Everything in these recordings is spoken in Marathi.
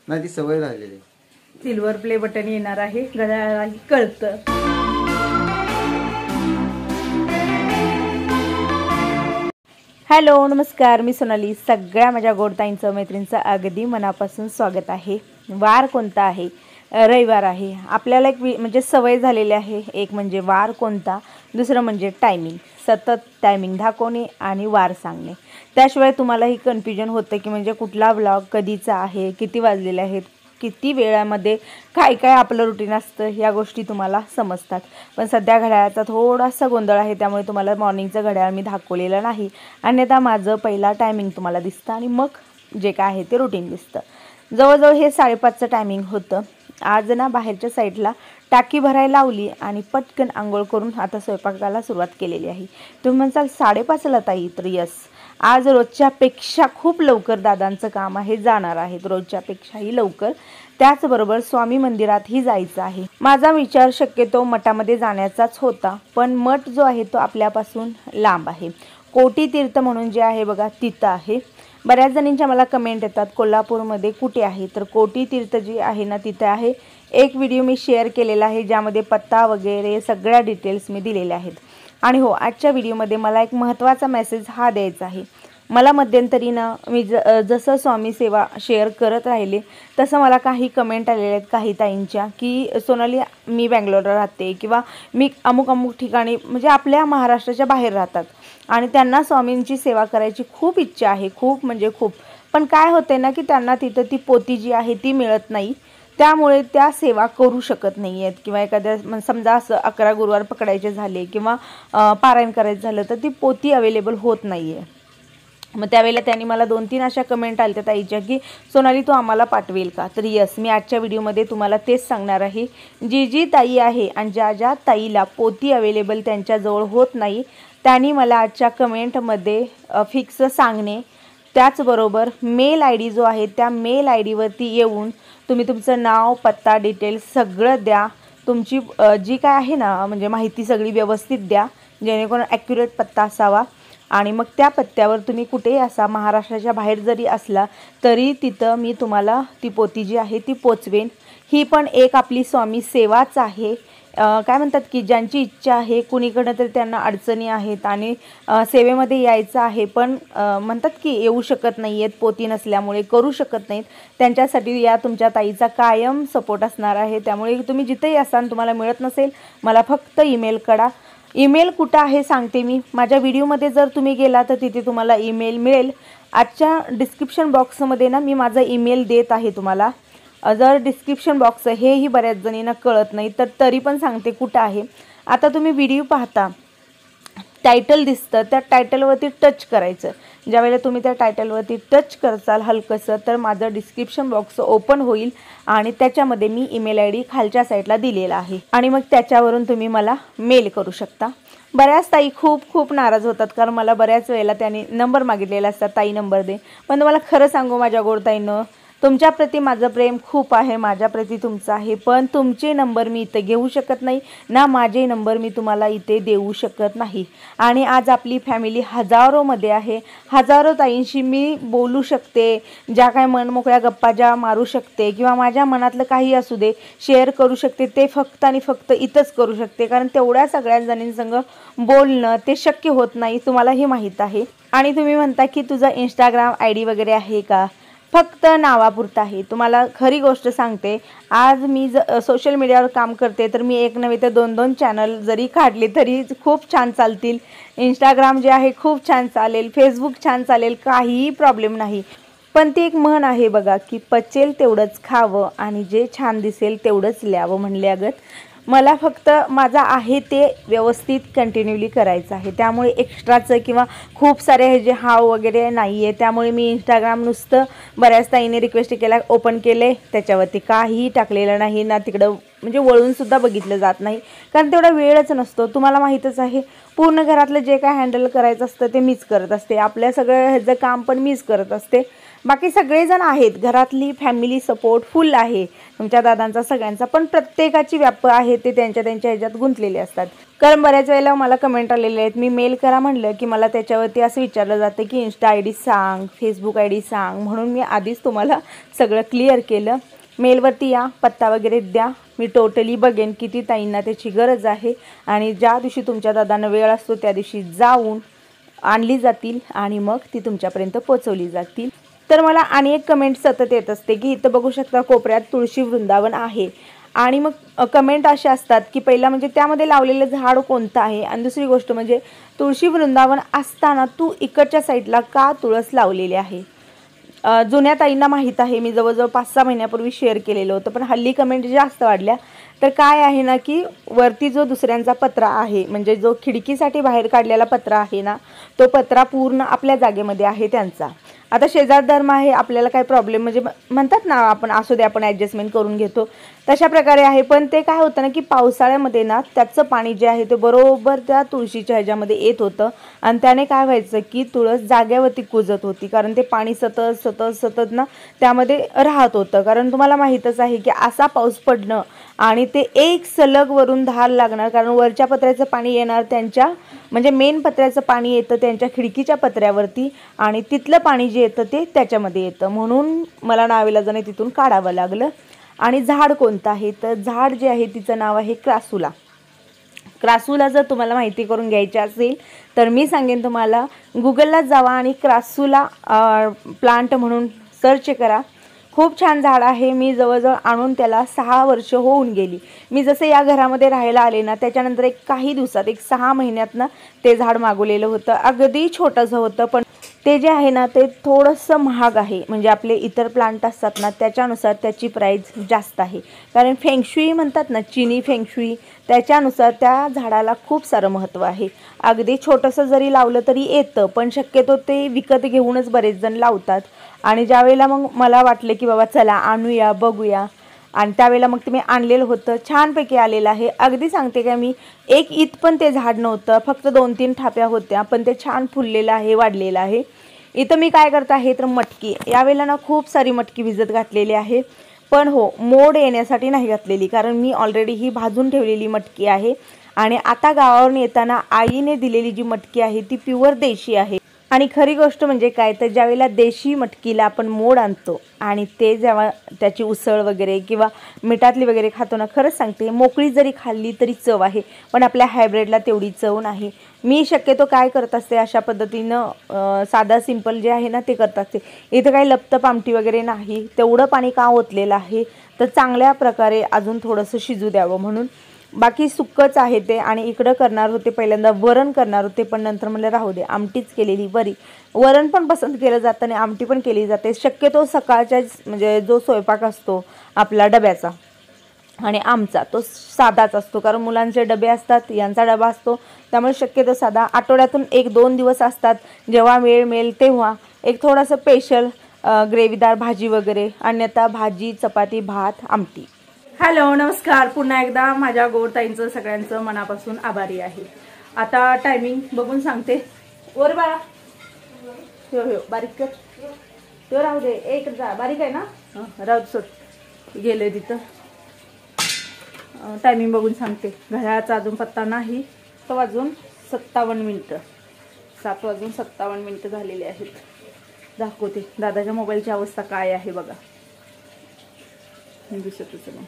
नाही ती सवय झालेली. सिल्वर प्ले बटन येणार आहे, घड्याळाला कळतं. हॅलो नमस्कार, मी सोनाली. सगळ्या माझ्या गोडताईंचं मैत्रिणींचं अगदी मनापासून स्वागत आहे. वार कोणता आहे? रविवार आहे. आपल्याला एक म्हणजे सवय झालेली आहे. एक म्हणजे वार कोणता, दुसरं म्हणजे टायमिंग. सतत टायमिंग दाखवणे आणि वार सांगणे. त्याशिवाय तुम्हालाही कन्फ्युजन होतं की म्हणजे कुठला व्लॉग कधीचा आहे, किती वाजलेले आहेत, किती वेळामध्ये काय काय आपलं रुटीन असतं, या गोष्टी तुम्हाला समजतात. पण सध्या घड्याळाचा थोडासा गोंधळ आहे, त्यामुळे तुम्हाला मॉर्निंगचं घड्याळ मी दाखवलेलं नाही. अन्यथा माझं पहिला टायमिंग तुम्हाला दिसतं आणि मग जे काय आहे ते रुटीन दिसतं. जवळजवळ हे 5:30चं टायमिंग होतं. आज ना बाहेरच्या साईडला टाकी भरायला लावली आणि पटकन आंघोळ करून आता स्वयंपाकाला सुरुवात केलेली आहे. तुम्ही म्हणसाल 5:30ला ताई? तर यस, आज रोजच्यापेक्षा खूप लवकर दादांचं काम आहे, जाणार आहेत रोजच्यापेक्षाही लवकर. त्याचबरोबर स्वामी मंदिरातही जायचं आहे. माझा विचार शक्यतो मठामध्ये जाण्याचाच होता, पण मठ जो आहे तो आपल्यापासून लांब आहे. कोटी तीर्थ म्हणून जे आहे बघा, तिथं आहे. बऱ्याच जणींच्या मला कमेंट येतात कोल्हापूरमध्ये कुठे आहे, तर कोटी तीर्थ जी आहे ना तिथे आहे. एक व्हिडिओ मी शेअर केलेला आहे ज्यामध्ये पत्ता वगैरे सगळ्या डिटेल्स मी दिलेल्या आहेत. आणि हो, आजच्या व्हिडिओमध्ये मला एक महत्त्वाचा मेसेज हा द्यायचा आहे. मला मध्यंतरी ना मी जसं स्वामी सेवा शेअर करत राहिले तसं मला काही कमेंट आलेल्या आहेत काही ताईंच्या की सोनाली मी बँगलोरला राहते किंवा मी अमुक अमुक ठिकाणी म्हणजे आपल्या महाराष्ट्राच्या बाहेर राहतात आणि त्यांना स्वामींची सेवा करायची खूप इच्छा आहे, खूप म्हणजे खूप. पण काय होते ना की त्यांना तिथं ती पोती जी आहे ती मिळत नाही, त्यामुळे त्या सेवा करू शकत नाही आहेत. किंवा एखाद्या समजा असं 11 गुरुवार पकडायचे झाले किंवा पारायण करायचं झालं तर ती पोती अवेलेबल होत नाही आहे. मग त्यावेळेला त्यांनी मला 2-3 अशा कमेंट आल्या ताईच्या की सोनाली तू आम्हाला पाठवेल का? तर यस, मी आजच्या व्हिडिओमध्ये तुम्हाला तेच सांगणार आहे. जी जी ताई आहे आणि ज्या ज्या ताईला पोती अवेलेबल त्यांच्याजवळ होत नाही त्यांनी मला आजच्या कमेंटमध्ये फिक्स सांगणे. त्याचबरोबर मेल आय डी जो आहे त्या मेल आय डीवरती येऊन तुम्ही तुमचं नाव, पत्ता, डिटेल्स सगळं द्या. तुमची जी काय आहे ना म्हणजे माहिती सगळी व्यवस्थित द्या, जेणेकरून ॲक्युरेट पत्ता असावा. आणि मग त्या पत्त्यावर तुम्ही कुठेही असा, महाराष्ट्राच्या बाहेर जरी असला तरी तिथं मी तुम्हाला ती पोती जी आहे ती पोचवेन. ही पण एक आपली स्वामी सेवाच आहे. काय म्हणतात की ज्यांची इच्छा आहे, कुणीकडनं तरी त्यांना अडचणी आहेत आणि सेवेमध्ये यायचं आहे पण म्हणतात की येऊ शकत नाही आहेत पोती नसल्यामुळे, करू शकत नाहीत, त्यांच्यासाठी या तुमच्या ताईचा कायम सपोर्ट असणार आहे. त्यामुळे तुम्ही जिथेही असाल तुम्हाला मिळत नसेल मला फक्त ईमेल करा. ईमेल कुठं आहे सांगते मी. माझ्या व्हिडिओमध्ये जर तुम्ही गेला तर तिथे तुम्हाला ईमेल मिळेल. आजच्या डिस्क्रिप्शन बॉक्समध्ये ना मी माझा ईमेल देत आहे तुम्हाला. जर डिस्क्रिप्शन बॉक्स हेही बऱ्याच जणींना कळत नाही तर तरी पण सांगते कुठं आहे. आता तुम्ही व्हिडिओ पाहता, टायटल दिसतं, त्या टायटलवरती टच करायचं. ज्यावेळेला तुम्ही त्या टायटलवरती टच करसाल हलकंसं तर माझं डिस्क्रिप्शन बॉक्स ओपन होईल आणि त्याच्यामध्ये मी ईमेल आय डी खालच्या साईडला दिलेला आहे आणि मग त्याच्यावरून तुम्ही मला मेल करू शकता. बऱ्याच ताई खूप नाराज होतात कारण मला बऱ्याच वेळेला त्यांनी नंबर मागितलेला असतात, ताई नंबर दे. पण तुम्हाला खरं सांगू माझ्या गोडताईंनो, तुमच्याप्रती माझं प्रेम खूप आहे, माझ्याप्रती तुमचं आहे, पण तुमचे नंबर मी इथे घेऊ शकत नाही ना, माझे नंबर मी तुम्हाला इथे देऊ शकत नाही. आणि आज आपली फॅमिली हजारोमध्ये आहे. हजारो ताईंशी मी बोलू शकते, ज्या काय मनमोकळ्या गप्पा ज्या मारू शकते किंवा माझ्या मनातलं काही असू दे शेअर करू शकते, ते फक्त आणि फक्त इथंच करू शकते. कारण तेवढ्या सगळ्या जणींसंग बोलणं ते शक्य होत नाही, तुम्हालाही माहीत आहे. आणि तुम्ही म्हणता की तुझा इंस्टाग्राम आय डी वगैरे आहे का? फक्त नावापुरतं आहे. तुम्हाला खरी गोष्ट सांगते, आज मी सोशल मीडियावर काम करते तर मी एक नव्हे तर 2-2 चॅनल जरी काढले तरी खूप छान चालतील. इंस्टाग्राम जे आहे खूप छान चालेल, फेसबुक छान चालेल, काहीही प्रॉब्लेम नाही. पण ती एक म्हण आहे बघा की पचेल तेवढंच खावं आणि जे छान दिसेल तेवढंच लिहावं म्हणल्यागत. मला फक्त माझा आहे ते व्यवस्थित कंटिन्यूली करायचं आहे. त्यामुळे एक्स्ट्राचं किंवा खूप सारे हे जे हाव वगैरे नाही आहे. त्यामुळे मी इंस्टाग्राम नुसतं बऱ्याच ताईने रिक्वेस्ट केला, ओपन केले, त्याच्यावरती काहीही टाकलेलं नाही ना, तिकडं म्हणजे वळूनसुद्धा बघितलं जात नाही कारण तेवढा वेळच नसतो. तुम्हाला माहीतच आहे पूर्ण घरातलं जे काय हँडल करायचं असतं ते मीच करत असते. आपल्या सगळं ह्याचं काम पण मीच करत असते बाकी सगळेजण आहेत, घरातली फॅमिली सपोर्ट फुल आहे तुमच्या दादांचा सगळ्यांचा, पण प्रत्येकाची व्याप आहे ते त्यांच्या ह्याच्यात गुंतलेले असतात. कारण बऱ्याच वेळेला मला कमेंट आलेले आहेत, मी मेल करा म्हणलं की मला त्याच्यावरती असं विचारलं जातं की इंस्टा ID सांग, फेसबुक ID सांग, म्हणून मी आधीच तुम्हाला सगळं क्लिअर केलं. मेलवरती या, पत्ता वगैरे द्या, मी टोटली बघेन किती ताईंना त्याची गरज आहे आणि ज्या दिवशी तुमच्या दादांना वेळ असतो त्या दिवशी जाऊन आणली जातील आणि मग ती तुमच्यापर्यंत पोचवली जातील. तर मला आणि एक कमेंट सतत येत असते की इथं बघू शकता कोपऱ्यात तुळशी वृंदावन आहे आणि मग कमेंट असे असतात की पहिला म्हणजे त्यामध्ये लावलेलं झाड कोणतं आहे आणि दुसरी गोष्ट म्हणजे तुळशी वृंदावन असताना तू इकडच्या साईडला का तुळस लावलेली आहे. जुन्या ताईंना माहीत आहे, मी जवळजवळ 5-6 महिन्यापूर्वी शेअर केलेलं होतं, पण हल्ली कमेंट जास्त वाढल्या. तर काय आहे ना की वरती जो दुसऱ्यांचा पत्रा आहे म्हणजे जो खिडकीसाठी बाहेर काढलेला पत्रा आहे ना, तो पत्रा पूर्ण आपल्या जागेमध्ये आहे त्यांचा. आता शेजार धर्म आहे, आपल्याला काय प्रॉब्लेम म्हणजे म्हणतात ना आपण असू दे आपण ॲडजस्टमेंट करून घेतो तशा प्रकारे आहे. पण ते काय होतं ना की पावसाळ्यामध्ये ना त्याचं पाणी जे आहे ते बरोबर त्या तुळशीच्या ह्याच्यामध्ये येत होतं आणि त्याने काय व्हायचं की तुळस जाग्यावरती कुजत होती, कारण ते पाणी सतत सतत सतत ना त्यामध्ये राहत होतं. कारण तुम्हाला माहीतच आहे की असा पाऊस पडणं आणि ते एक सलग वरून धार लागणार, कारण वरच्या पत्र्याचं पाणी येणार त्यांच्या म्हणजे मेन पत्र्याचं पाणी येतं त्यांच्या खिडकीच्या पत्र्यावरती आणि तिथलं पाणी जे येतं ते त्याच्यामध्ये येतं, म्हणून मला नाविलाजाने तिथून काढावं लागलं. आणि झाड कोणतं आहे तर झाड जे आहे तिचं नाव आहे क्रासूला. क्रासूला जर तुम्हाला माहिती करून घ्यायची असेल तर मी सांगेन तुम्हाला गुगलला जावा आणि क्रासूला प्लांट म्हणून सर्च करा. खूप छान झाड आहे. मी जवळजवळ आणून त्याला 6 वर्ष होऊन गेली. मी जसं या घरामध्ये राहायला आले ना त्याच्यानंतर काही दिवसात 6 महिन्यात ना ते झाड मागवलेलं होतं. अगदी छोटंसं होतं पण ते जे आहे ना ते थोडंसं महाग आहे, म्हणजे आपले इतर प्लांट असतात ना त्याच्यानुसार त्याची प्राईस जास्त आहे. कारण फेंगशुई म्हणतात ना, चिनी फेंगशुई, त्याच्यानुसार त्या झाडाला खूप सारं महत्त्व आहे. अगदी छोटंसं जरी लावलं तरी येतं, पण शक्यतो ते विकत घेऊनच बरेच जण लावतात. आणि ज्यावेळेला मग मला वाटलं की बाबा चला आणूया बघूया, आणि त्यावेळेला मग ते मी आणलेलं होतं, छानपैकी आलेलं आहे. अगदी सांगते का मी, एक ईत पण ते झाड नव्हतं, फक्त 2-3 थाप्या होत्या, पण ते छान फुललेलं आहे, वाढलेलं आहे. इथं मी काय करत आहे तर मटकी, यावेळेला ना खूप सारी मटकी भिजत घातलेली आहे, पण हो मोड येण्यासाठी नाही घातलेली, कारण मी ऑलरेडी ही भाजून ठेवलेली मटकी आहे. आणि आता गावावरून येताना आईने दिलेली जी मटकी आहे ती प्युअर देशी आहे. आणि खरी गोष्ट म्हणजे काय तर ज्यावेळेला देशी मटकीला आपण मोड आणतो आणि ते जेव्हा त्याची उसळ वगैरे किंवा मिठातली वगैरे खातो ना, खरंच सांगते मोकळी जरी खाल्ली तरी चव आहे, पण आपल्या हायब्रिडला तेवढी चव नाही. मी शक्यतो काय करत असते अशा पद्धतीनं साधा सिंपल जे आहे ना ते करत असते. इथं काही लपतप आमटी वगैरे नाही, तेवढं पाणी का ओतलेलं आहे तर चांगल्या प्रकारे अजून थोडंसं शिजू द्यावं म्हणून. बाकी सुक्कच आहे ते. आणि इकडं करणार होते पहिल्यांदा वरण करणार होते, पण नंतर म्हणलं राहू दे, आमटीच केलेली बरी. वरण पण पसंत केलं जातं आणि आमटी पण केली जाते. शक्यतो सकाळच्याच म्हणजे जो स्वयंपाक असतो आपला डब्याचा आणि आमचा तो साधाच असतो, कारण मुलांचे डबे असतात, यांचा डबा असतो, त्यामुळे शक्यतो साधा. आठवड्यातून 1-2 दिवस असतात जेव्हा वेळ मिळेल तेव्हा एक थोडंसं स्पेशल ग्रेव्हीदार भाजी वगैरे, अन्यथा भाजी चपाती भात आमटी. हॅलो नमस्कार, पुन्हा एकदा माझ्या गोडताईंचं सगळ्यांचं मनापासून आभारी आहे. आता टायमिंग बघून सांगते. वर बाळा, हो हो बारीक कर, तो राहू दे, एक जा बारीक आहे ना, राहू सोड, गेले तिथं. टायमिंग बघून सांगते. घड्याळाचा अजून पत्ता नाही, तो वाजून 57 मिनिटं, 7 वाजून 57 मिनिटं झालेली आहेत. दाखवते दादाच्या मोबाईलची अवस्था काय आहे बघा. दिसतच नाही.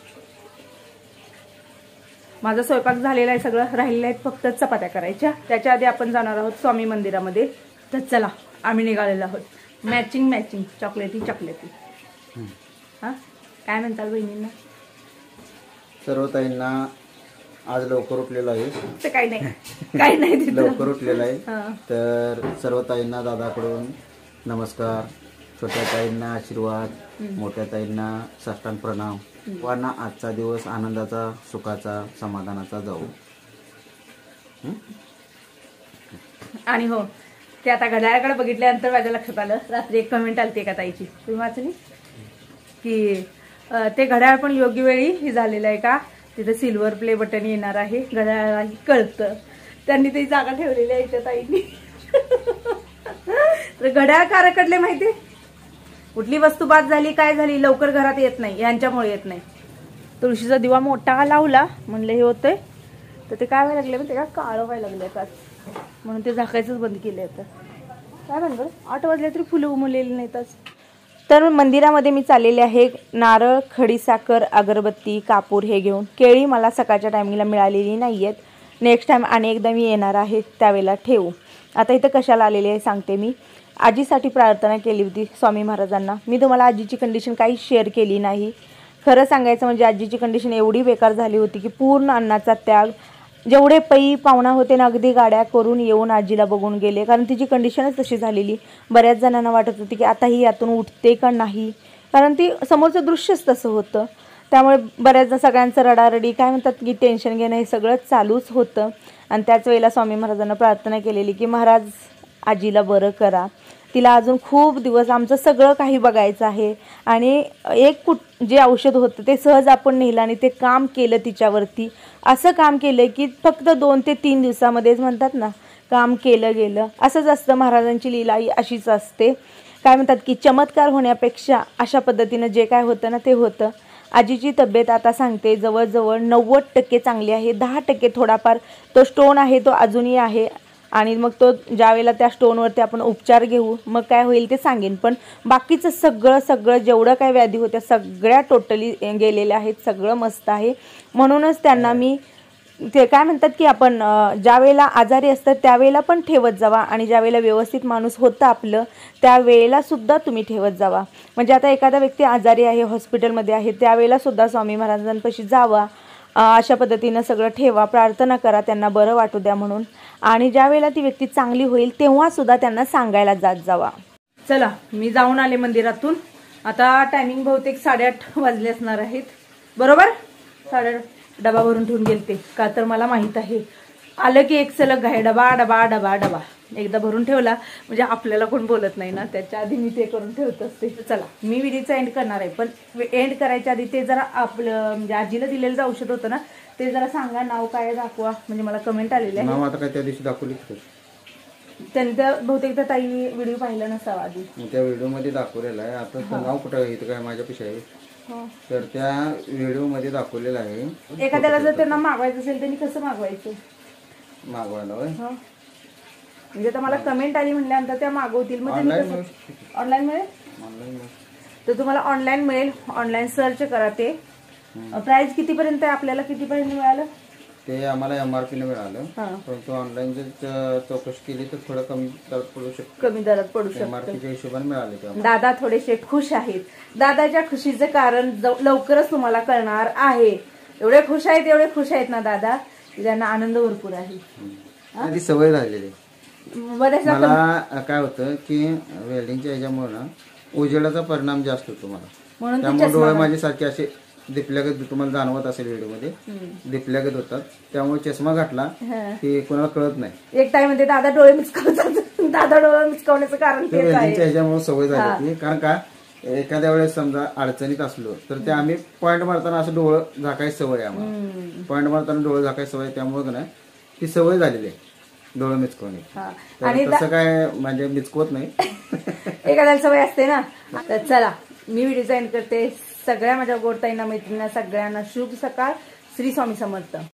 माझा स्वयंपाक झालेला आहे, सगळं राहिलेलं आहे, फक्त चपात्या करायच्या. त्याच्या आधी आपण जाणार आहोत स्वामी मंदिरामध्ये. तर चला आम्ही निघालेलो आहोत. मॅचिंग मॅचिंग चॉकलेटी चॉकलेटी. हां काय म्हणताल बहिणींना? सर्व ताईंना आज लवकर उठलेलं आहे. ते काही नाही काही नाही, लवकर उठलेलं आहे. तर सर्व ताईंना दादाकडून नमस्कार, छोट्या ताईंना आशीर्वाद, मोठ्या ताईंना साष्टांग प्रणाम. वाना आजचा दिवस आनंदाचा, सुखाचा, समाधानाचा जाऊ. आणि हो, ते आता घड्याळाकडे बघितल्यानंतर माझ्या लक्षात आलं, रात्री एक कमेंट आली एका ताईची, तुम्ही वाचली की ते घड्याळ पण योग्य वेळी हे झालेलं आहे का, तिथे सिल्वर प्ले बटन येणार आहे, घड्याळालाही कळतं. त्यांनी ती जागा ठेवलेली आहे त्या ताईंनी. तर घड्याळ का रखडले माहिती, कुठली वस्तू बाद झाली काय झाली लवकर घरात येत नाही, यांच्यामुळे येत नाही. तुळशीचा दिवा मोठा लावला म्हणलं हे होतंय, तर ते काय व्हायला लागले ते का काळं व्हायला लागले का, म्हणून ते झाकायचंच बंद केले. आता काय म्हणलं 8 वाजले तरी फुलं उमललेली नाहीतच. तर मंदिरामध्ये मी चाललेले आहे. नारळ, खडीसाखर, अगरबत्ती, कापूर हे घेऊन. केळी मला सकाळच्या टायमिंगला मिळालेली नाही आहेत. नेक्स्ट टाईम आणि एकदा मी येणार आहे त्यावेळेला ठेवू. आता इथं कशाला आलेली आहे सांगते मी. आजीसाठी प्रार्थना केली होती स्वामी महाराजांना. मी तुम्हाला आजीची कंडिशन काही शेअर केली नाही. खरं सांगायचं म्हणजे आजीची कंडिशन एवढी बेकार झाली होती की पूर्ण अन्नाचा त्याग. जेवढे पै पाहुणा होते ना अगदी गाड्या करून येऊन आजीला बघून गेले, कारण तिची कंडिशनच तशी झालेली. बऱ्याच जणांना वाटत होती की आता ही यातून उठते का नाही, कारण ती समोरचं दृश्यच तसं होतं. त्यामुळे बऱ्याचदा सगळ्यांचं रडारडी काय म्हणतात की टेन्शन घेणं हे सगळं चालूच होतं. आणि त्याच वेळेला स्वामी महाराजांना प्रार्थना केलेली की महाराज आजीला बरं करा, तिला अजून खूप दिवस आमचं सगळं काही बघायचं आहे. आणि एक जे औषध होतं ते सहज आपण नेलं आणि ते काम केलं तिच्यावरती. असं काम केलं की फक्त 2 ते 3 दिवसामध्येच म्हणतात ना काम केलं गेलं. असंच असतं, महाराजांची लीलाही अशीच असते. काय म्हणतात की चमत्कार होण्यापेक्षा अशा पद्धतीनं जे काय होतं ना ते होतं. आजीची तब्येत आता सांगते जवळजवळ 90% चांगली आहे. 10% थोडाफार तो स्टोन आहे तो अजूनही आहे. आणि मग तो ज्या वेळेला त्या स्टोनवरती आपण उपचार घेऊ मग काय होईल ते सांगेन. पण बाकीचं सगळं जेवढं काय व्याधी होत्या सगळ्या टोटली गेलेल्या आहेत. सगळं मस्त आहे. म्हणूनच त्यांना मी ते काय म्हणतात की आपण ज्या वेळेला आजारी असतात त्यावेळेला पण ठेवत जावा आणि ज्या वेळेला व्यवस्थित माणूस होतं आपलं त्यावेळेला सुद्धा तुम्ही ठेवत जावा. म्हणजे आता एखादा व्यक्ती आजारी आहे हॉस्पिटलमध्ये आहे त्यावेळेला सुद्धा स्वामी महाराजांपाशी जावा. अशा पद्धतीनं सगळं ठेवा, प्रार्थना करा त्यांना बरं वाटू द्या म्हणून. आणि ज्या वेळेला ती व्यक्ती चांगली होईल तेव्हा सुद्धा त्यांना सांगायला जात जावा. चला मी जाऊन आले मंदिरातून. आता टायमिंग बहुतेक 8:30 वाजले असणार आहेत बरोबर. 8:30 डबा भरून ठेवून गेलते का तर मला माहित आहे आलं की एक सलग आहे डबा डबा डबा डबा. एकदा भरून ठेवला म्हणजे आपल्याला कोण बोलत नाही ना, त्याच्या आधी मी ते करून ठेवत असते. चला मी व्हिडिओचा एंड करणार आहे, पण एंड करायच्या आधी ते जरा आपलं म्हणजे आजीला दिलेलं जे औषध होतं ना ते जरा सांगा, नाव काय दाखवा. म्हणजे मला कमेंट आलेले आहे. नाव आता काय त्या दिवशी दाखवली त्यांच्या बहुतेक त्या ताईने व्हिडिओ पाहिला नसावा आधी. त्या व्हिडिओ मध्ये दाखवलेलं आहे. आता नाव कुठं आहे इथं काय माझ्यापेक्षा आहे तर त्या व्हिडिओ मध्ये दाखवलेलं आहे. एखाद्याला जर त्यांना मागवायचं असेल त्यांनी कसं मागवायचं मागवायला म्हणजे आता मला कमेंट आली म्हणल्यानंतर त्या मागवतील मग ऑनलाईन मिळेल. तर तुम्हाला ऑनलाईन मिळेल. ऑनलाईन सर्च करा. ते प्राइस कितीपर्यंत आहे आपल्याला कितीपर्यंत मिळालं ते आम्हाला MRP ने मिळालं. परंतु ऑनलाईन जर चौकशी केली तर थोडं कमी दरात पडू शकतो. कमी दरात पडू शकतो. MRPच्या हिशोबाने मिळाले. दादा थोडेसे खुश आहेत. दादाच्या खुशीचं कारण लवकरच तुम्हाला कळणार आहे. एवढे खुश आहेत ना दादा ज्यांना आनंद भरपूर आहे. ती सवय झालेली. मला काय होतं की वेल्डिंगच्या ह्याच्यामुळे ना उजेडाचा परिणाम जास्त होतो मला, त्यामुळे डोळे माझे सारखे असे दिपल्यागत तुम्हाला जाणवत असेल व्हिडिओ मध्ये दिपल्यागत होतात. त्यामुळे चष्मा घातला की कोणाला कळत नाही. एक टाइम मध्ये दादा डोळे मिचकावतात. दादा डोळे मिचकावण्याचं कारण वेल्डिंगच्या ह्याच्यामुळे सवय झाली. कारण का एखाद्या वेळेस समजा अडचणीत असलो तर ते आम्ही पॉईंट मारताना असं डोळं झाकायची सवय आहे आम्हाला. पॉईंट मारताना डोळं झाकायची सवय त्यामुळे ना ती सवय झालेली आहे डोळं मिचकवणे. आणि तसं काय म्हणजे मिचकवत नाही. एखाद्याला सवय असते ना. तर चला मी व्हिडिओ एंड करते. सगळ्या माझ्या गोडताईंना मैत्रिणींना सगळ्यांना शुभ सकाळ. श्री स्वामी समर्थ.